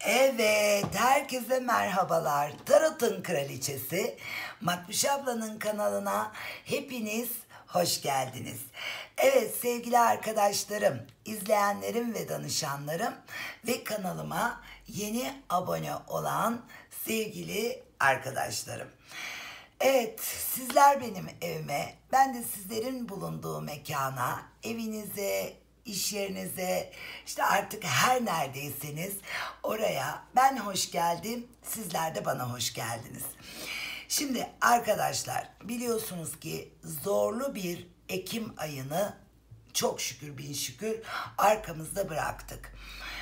Evet, herkese merhabalar. Tarot'un kraliçesi Makbuş ablanın kanalına hepiniz hoş geldiniz. Evet sevgili arkadaşlarım, izleyenlerim ve danışanlarım ve kanalıma yeni abone olan sevgili arkadaşlarım. Evet, sizler benim evime, ben de sizlerin bulunduğu mekana, evinize, iş yerinize, işte artık her neredeyseniz oraya ben hoş geldim, sizler de bana hoş geldiniz. Şimdi arkadaşlar biliyorsunuz ki zorlu bir Ekim ayını çok şükür bin şükür arkamızda bıraktık.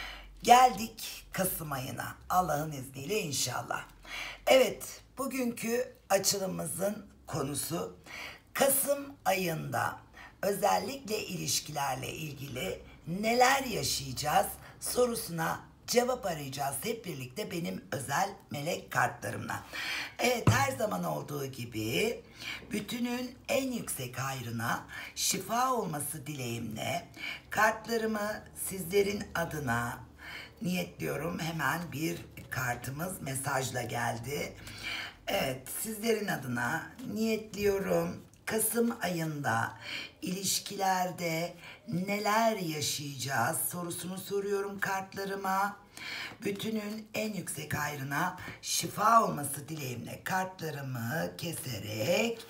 Geldik Kasım ayına Allah'ın izniyle inşallah. Evet, bugünkü açılımımızın konusu Kasım ayında özellikle ilişkilerle ilgili neler yaşayacağız sorusuna cevap arayacağız hep birlikte benim özel melek kartlarımla. Evet, her zaman olduğu gibi bütünün en yüksek hayrına şifa olması dileğimle kartlarımı sizlerin adına niyetliyorum. Hemen bir kartımız mesajla geldi. Evet, sizlerin adına niyetliyorum. Kasım ayında ilişkilerde neler yaşayacağız sorusunu soruyorum kartlarıma. Bütünün en yüksek hayrına şifa olması dileğimle kartlarımı keserek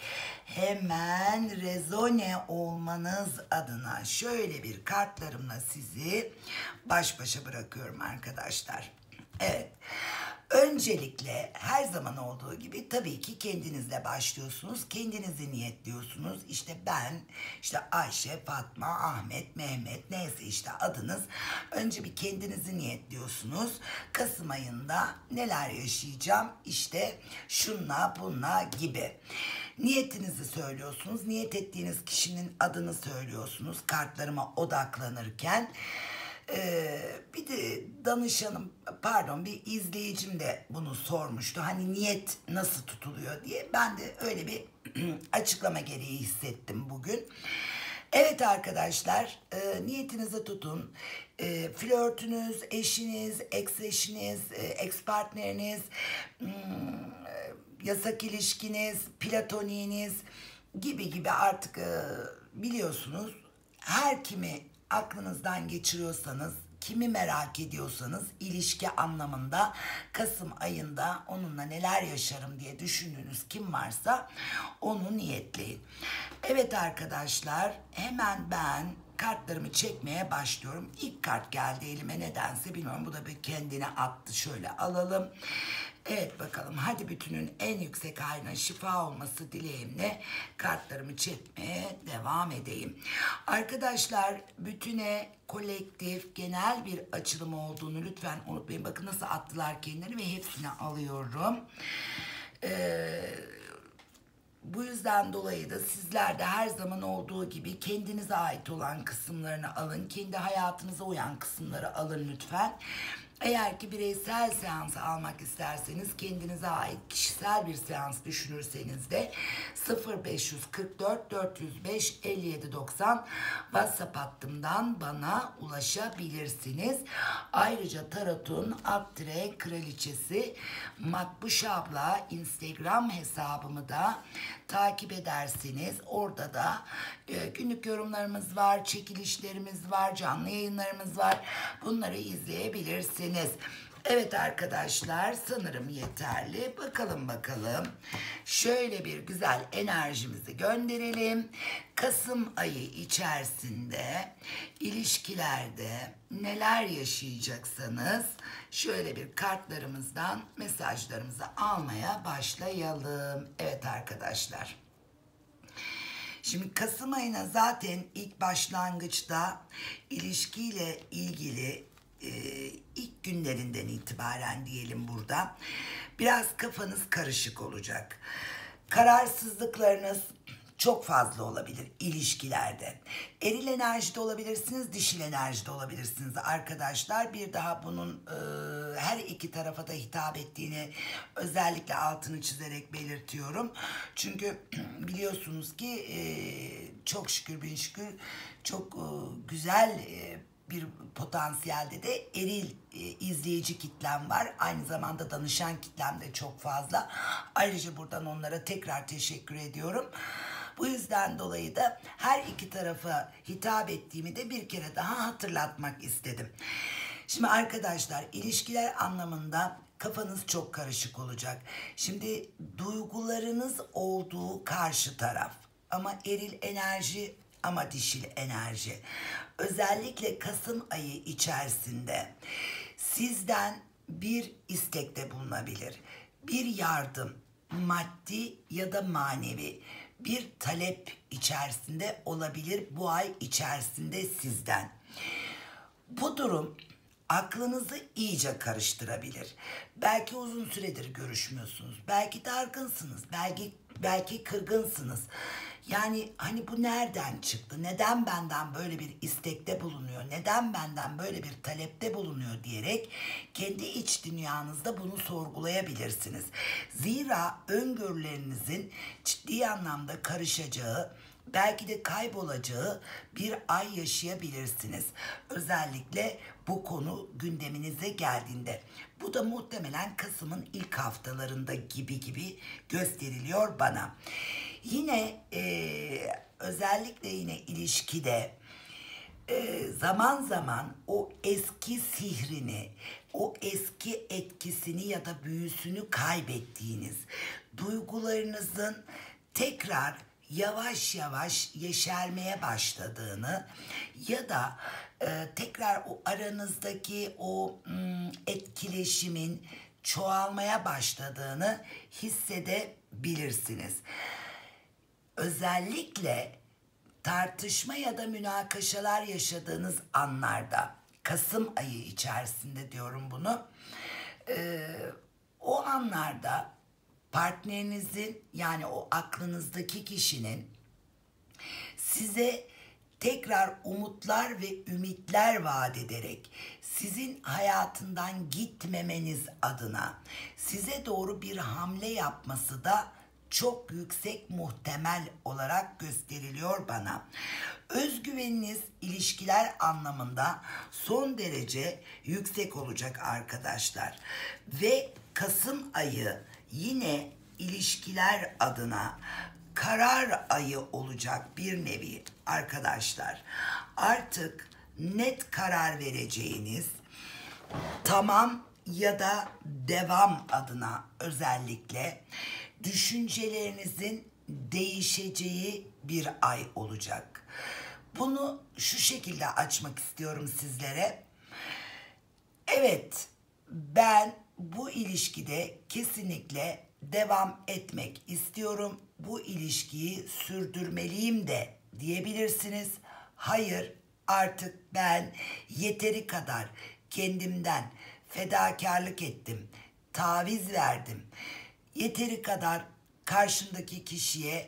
hemen rezone olmanız adına şöyle bir kartlarımla sizi baş başa bırakıyorum arkadaşlar. Evet. Öncelikle her zaman olduğu gibi tabii ki kendinizle başlıyorsunuz. Kendinizi niyetliyorsunuz. İşte ben, işte Ayşe, Fatma, Ahmet, Mehmet neyse işte adınız. Önce bir kendinizi niyetliyorsunuz. Kasım ayında neler yaşayacağım? İşte şunla bunla gibi. Niyetinizi söylüyorsunuz. Niyet ettiğiniz kişinin adını söylüyorsunuz. Kartlarıma odaklanırken. Bir de danışanım, pardon bir izleyicim de bunu sormuştu. Hani niyet nasıl tutuluyor diye. Ben de öyle bir açıklama gereği hissettim bugün. Evet arkadaşlar, niyetinizi tutun. Flörtünüz, eşiniz, ex eşiniz, ex partneriniz, yasak ilişkiniz, platoniğiniz gibi artık biliyorsunuz. Her kimi aklınızdan geçiriyorsanız, kimi merak ediyorsanız ilişki anlamında Kasım ayında onunla neler yaşarım diye düşündüğünüz kim varsa onu niyetleyin. Evet arkadaşlar, hemen ben kartlarımı çekmeye başlıyorum. İlk kart geldi elime, nedense bilmiyorum, bu da bir kendine attı, şöyle alalım. Evet bakalım, hadi bütünün en yüksek hayrına şifa olması dileğimle kartlarımı çekmeye devam edeyim. Arkadaşlar, bütüne kolektif genel bir açılım olduğunu lütfen unutmayın. Bakın nasıl attılar kendileri ve hepsini alıyorum. Bu yüzden dolayı da sizler de her zaman olduğu gibi kendinize ait olan kısımlarını alın. Kendi hayatınıza uyan kısımları alın lütfen. Eğer ki bireysel seans almak isterseniz, kendinize ait kişisel bir seans düşünürseniz de 0544 405 57 90 WhatsApp hattımdan bana ulaşabilirsiniz. Ayrıca Tarot'un @kraliçesi Makbuş abla Instagram hesabımı da takip ederseniz orada da günlük yorumlarımız var, çekilişlerimiz var, canlı yayınlarımız var. Bunları izleyebilirsiniz. Evet arkadaşlar, sanırım yeterli. Bakalım. Şöyle bir güzel enerjimizi gönderelim. Kasım ayı içerisinde ilişkilerde neler yaşayacaksanız şöyle bir kartlarımızdan mesajlarımızı almaya başlayalım. Evet arkadaşlar. Şimdi Kasım ayına zaten ilk başlangıçta ilişkiyle ilgili ilk günlerinden itibaren diyelim burada biraz kafanız karışık olacak. Kararsızlıklarınız çok fazla olabilir ilişkilerde. Eril enerjide olabilirsiniz, dişil enerjide olabilirsiniz arkadaşlar. Bir daha bunun her iki tarafa da hitap ettiğini özellikle altını çizerek belirtiyorum. Çünkü biliyorsunuz ki çok şükür bin şükür çok güzel bir potansiyelde de eril izleyici kitlem var. Aynı zamanda danışan kitlem de çok fazla. Ayrıca buradan onlara tekrar teşekkür ediyorum. Bu yüzden dolayı da her iki tarafa hitap ettiğimi de bir kere daha hatırlatmak istedim. Şimdi arkadaşlar, ilişkiler anlamında kafanız çok karışık olacak. Şimdi duygularınız olduğu karşı taraf, ama eril enerji ama dişil enerji. Özellikle Kasım ayı içerisinde sizden bir istekte bulunabilir. Bir yardım, maddi ya da manevi bir talep içerisinde olabilir bu ay içerisinde sizden. Bu durum aklınızı iyice karıştırabilir. Belki uzun süredir görüşmüyorsunuz. Belki dargınsınız. Belki kırgınsınız. Yani hani bu nereden çıktı? Neden benden böyle bir istekte bulunuyor? Neden benden böyle bir talepte bulunuyor diyerek kendi iç dünyanızda bunu sorgulayabilirsiniz. Zira öngörülerinizin ciddi anlamda karışacağı, belki de kaybolacağı bir ay yaşayabilirsiniz. Özellikle bu konu gündeminize geldiğinde. Bu da muhtemelen Kasım'ın ilk haftalarında gibi gösteriliyor bana. Yine özellikle yine ilişkide zaman zaman o eski sihrini, o eski etkisini ya da büyüsünü kaybettiğiniz duygularınızın tekrar yavaş yavaş yeşermeye başladığını ya da tekrar o aranızdaki o etkileşimin çoğalmaya başladığını hissedebilirsiniz. Özellikle tartışma ya da münakaşalar yaşadığınız anlarda, Kasım ayı içerisinde diyorum bunu, o anlarda partnerinizin, yani o aklınızdaki kişinin size tekrar umutlar ve ümitler vaat ederek sizin hayatından gitmemeniz adına size doğru bir hamle yapması da çok yüksek muhtemel olarak gösteriliyor bana. Özgüveniniz ilişkiler anlamında son derece yüksek olacak arkadaşlar. Ve Kasım ayı yine ilişkiler adına karar ayı olacak bir nevi arkadaşlar. Artık net karar vereceğiniz, tamam ya da devam adına özellikle düşüncelerinizin değişeceği bir ay olacak. Bunu şu şekilde açmak istiyorum sizlere. Evet, ben bu ilişkide kesinlikle devam etmek istiyorum. Bu ilişkiyi sürdürmeliyim de diyebilirsiniz. Hayır, artık ben yeteri kadar kendimden fedakarlık ettim, taviz verdim. Yeteri kadar karşımdaki kişiye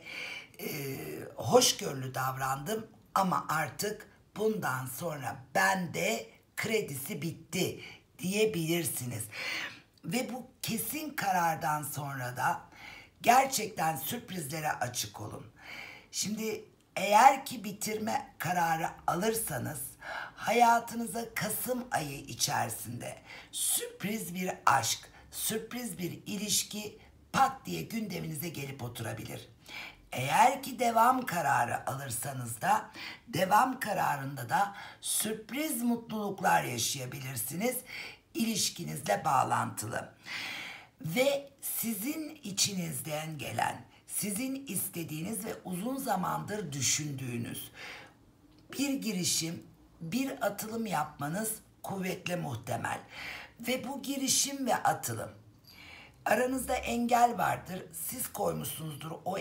hoşgörülü davrandım ama artık bundan sonra bende kredisi bitti diyebilirsiniz. Ve bu kesin karardan sonra da gerçekten sürprizlere açık olun. Şimdi eğer ki bitirme kararı alırsanız hayatınıza Kasım ayı içerisinde sürpriz bir aşk, sürpriz bir ilişki pat diye gündeminize gelip oturabilir. Eğer ki devam kararı alırsanız da devam kararında da sürpriz mutluluklar yaşayabilirsiniz ilişkinizle bağlantılı. Ve sizin içinizden gelen, sizin istediğiniz ve uzun zamandır düşündüğünüz bir girişim, bir atılım yapmanız kuvvetle muhtemel. Ve bu girişim ve atılım, aranızda engel vardır. Siz koymuşsunuzdur o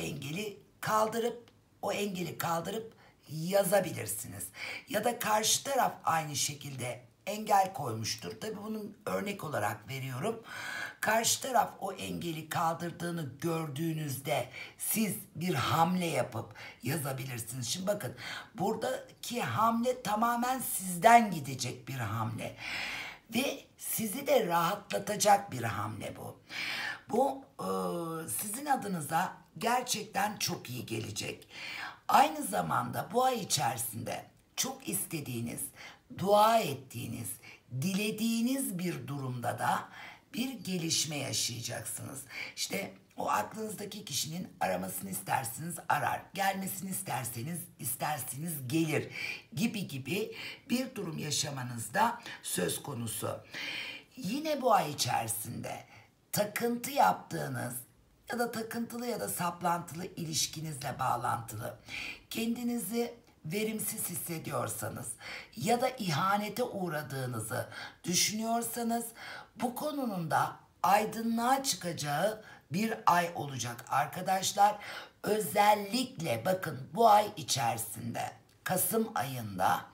engeli kaldırıp yazabilirsiniz. Ya da karşı taraf aynı şekilde engel koymuştur. Tabii bunun örnek olarak veriyorum. Karşı taraf o engeli kaldırdığını gördüğünüzde siz bir hamle yapıp yazabilirsiniz. Şimdi bakın, buradaki hamle tamamen sizden gidecek bir hamle. Ve sizi de rahatlatacak bir hamle bu. Bu sizin adınıza gerçekten çok iyi gelecek. Aynı zamanda bu ay içerisinde çok istediğiniz, dua ettiğiniz, dilediğiniz bir durumda da bir gelişme yaşayacaksınız. İşte o aklınızdaki kişinin aramasını isterseniz arar, gelmesini isterseniz gelir gibi bir durum yaşamanızda söz konusu. Yine bu ay içerisinde takıntı yaptığınız ya da takıntılı ya da saplantılı ilişkinizle bağlantılı kendinizi verimsiz hissediyorsanız ya da ihanete uğradığınızı düşünüyorsanız bu konunun da aydınlığa çıkacağı bir ay olacak arkadaşlar. Özellikle bakın bu ay içerisinde Kasım ayında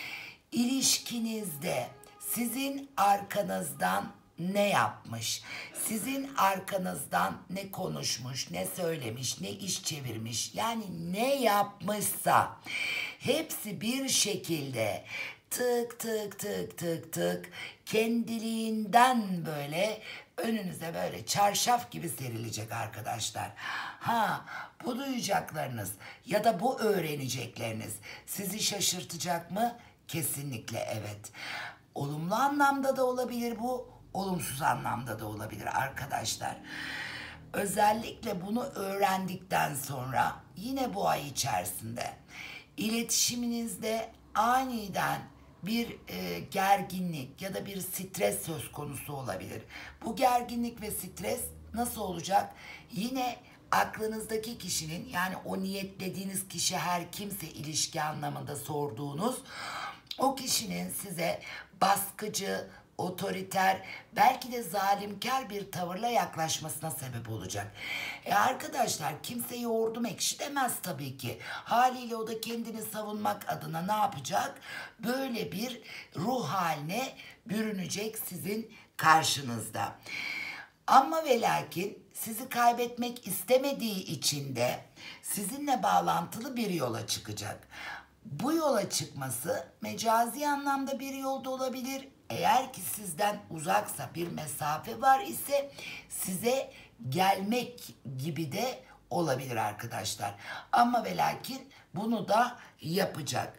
ilişkinizde sizin arkanızdan ne yapmış, sizin arkanızdan ne konuşmuş, ne söylemiş, ne iş çevirmiş, yani ne yapmışsa hepsi bir şekilde tık tık tık tık tık kendiliğinden böyle önünüze böyle çarşaf gibi serilecek arkadaşlar. Ha, bu duyacaklarınız ya da bu öğrenecekleriniz sizi şaşırtacak mı? Kesinlikle evet. Olumlu anlamda da olabilir bu, olumsuz anlamda da olabilir arkadaşlar. Özellikle bunu öğrendikten sonra yine bu ay içerisinde iletişiminizde aniden bir gerginlik ya da bir stres söz konusu olabilir. Bu gerginlik ve stres nasıl olacak? Yine aklınızdaki kişinin, yani o niyetlediğiniz kişi her kimse ilişki anlamında sorduğunuz o kişinin size baskıcı, otoriter, belki de zalimkar bir tavırla yaklaşmasına sebep olacak. Arkadaşlar kimse yoğurdum ekşi demez tabii ki. Haliyle o da kendini savunmak adına ne yapacak? Böyle bir ruh haline bürünecek sizin karşınızda. Ama ve lakin sizi kaybetmek istemediği için de sizinle bağlantılı bir yola çıkacak. Bu yola çıkması mecazi anlamda bir yolda olabilir. Eğer ki sizden uzaksa, bir mesafe var ise size gelmek gibi de olabilir arkadaşlar. Ama ve lakin bunu da yapacak.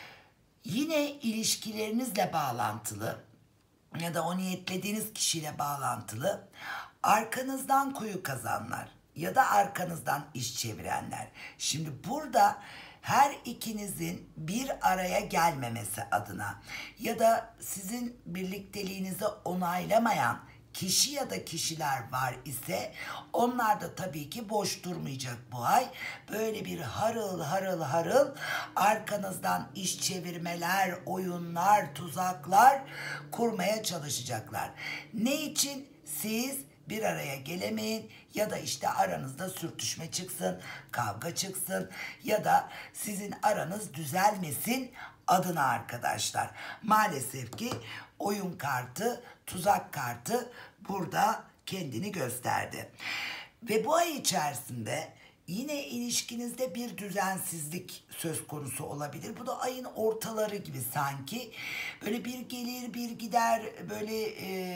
Yine ilişkilerinizle bağlantılı ya da o niyetlediğiniz kişiyle bağlantılı arkanızdan kuyu kazanlar ya da arkanızdan iş çevirenler. Şimdi burada her ikinizin bir araya gelmemesi adına ya da sizin birlikteliğinizi onaylamayan kişi ya da kişiler var ise onlar da tabii ki boş durmayacak bu ay. Böyle bir harıl harıl arkanızdan iş çevirmeler, oyunlar, tuzaklar kurmaya çalışacaklar. Ne için? Siz bir araya gelemeyin ya da işte aranızda sürtüşme çıksın, kavga çıksın ya da sizin aranız düzelmesin adına arkadaşlar. Maalesef ki oyun kartı, tuzak kartı burada kendini gösterdi. Ve bu ay içerisinde yine ilişkinizde bir düzensizlik söz konusu olabilir. Bu da ayın ortaları gibi sanki. Böyle bir gelir bir gider böyle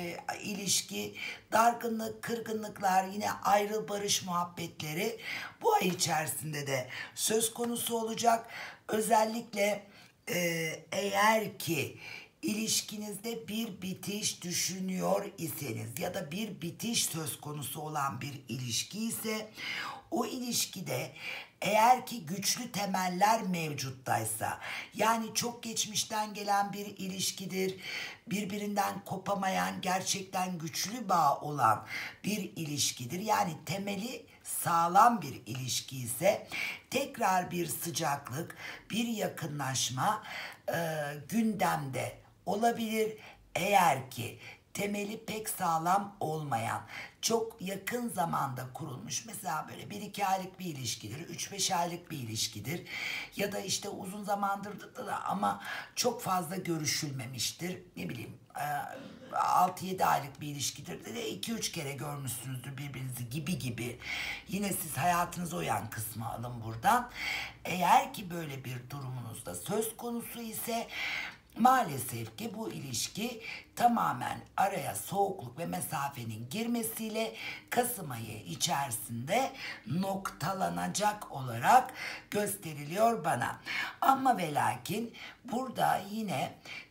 ilişki, dargınlık, kırgınlıklar, yine ayrıl barış muhabbetleri bu ay içerisinde de söz konusu olacak. Özellikle eğer ki İlişkinizde bir bitiş düşünüyor iseniz ya da bir bitiş söz konusu olan bir ilişki ise o ilişkide eğer ki güçlü temeller mevcuttaysa, yani çok geçmişten gelen bir ilişkidir, birbirinden kopamayan gerçekten güçlü bağ olan bir ilişkidir, yani temeli sağlam bir ilişki ise tekrar bir sıcaklık, bir yakınlaşma gündemde olabilir. Eğer ki temeli pek sağlam olmayan, çok yakın zamanda kurulmuş, mesela böyle 1-2 aylık bir ilişkidir, 3-5 aylık bir ilişkidir ya da işte uzun zamandır da ama çok fazla görüşülmemiştir, ne bileyim 6-7 aylık bir ilişkidir de 2-3 kere görmüşsünüzdür birbirinizi gibi. Yine siz hayatınıza uyan kısmı alın buradan. Eğer ki böyle bir durumunuzda söz konusu ise maalesef ki bu ilişki tamamen araya soğukluk ve mesafenin girmesiyle Kasım ayı içerisinde noktalanacak olarak gösteriliyor bana. Ama ve lakin burada yine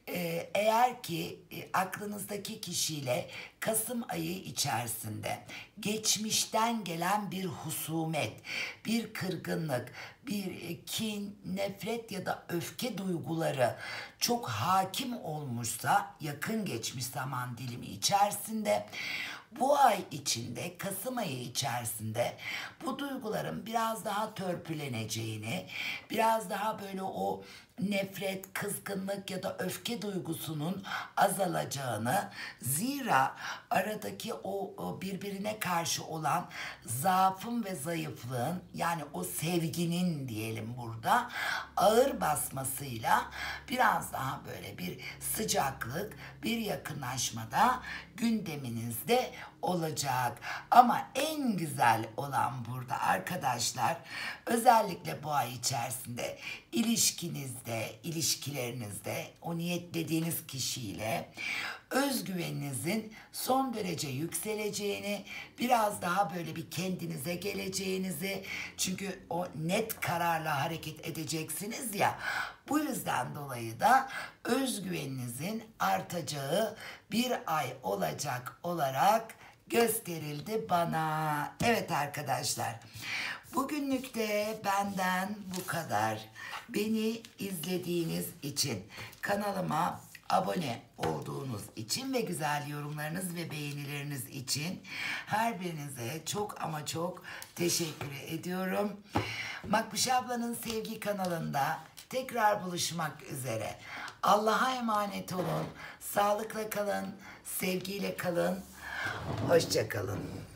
Eğer ki aklınızdaki kişiyle Kasım ayı içerisinde geçmişten gelen bir husumet, bir kırgınlık, bir kin, nefret ya da öfke duyguları çok hakim olmuşsa yakın geçmiş zaman dilimi içerisinde, bu ay içinde, Kasım ayı içerisinde bu duyguların biraz daha törpüleneceğini, biraz daha böyle o nefret, kızgınlık ya da öfke duygusunun azalacağını, zira aradaki o birbirine karşı olan zaafın ve zayıflığın, yani o sevginin diyelim burada, ağır basmasıyla biraz daha böyle bir sıcaklık, bir yakınlaşmada gündeminizde olacak. Ama en güzel olan burada arkadaşlar, özellikle bu ay içerisinde ilişkinizde, ilişkilerinizde o niyetlediğiniz kişiyle özgüveninizin son derece yükseleceğini, biraz daha böyle bir kendinize geleceğinizi, çünkü o net kararla hareket edeceksiniz ya, bu yüzden dolayı da özgüveninizin artacağı bir ay olacak olarak gösterildi bana. Evet arkadaşlar, bugünlük de benden bu kadar. Beni izlediğiniz için, kanalıma abone olduğunuz için ve güzel yorumlarınız ve beğenileriniz için her birinize çok ama çok teşekkür ediyorum. Makbuş ablanın sevgi kanalında tekrar buluşmak üzere. Allah'a emanet olun. Sağlıkla kalın, sevgiyle kalın. Hoşça kalın.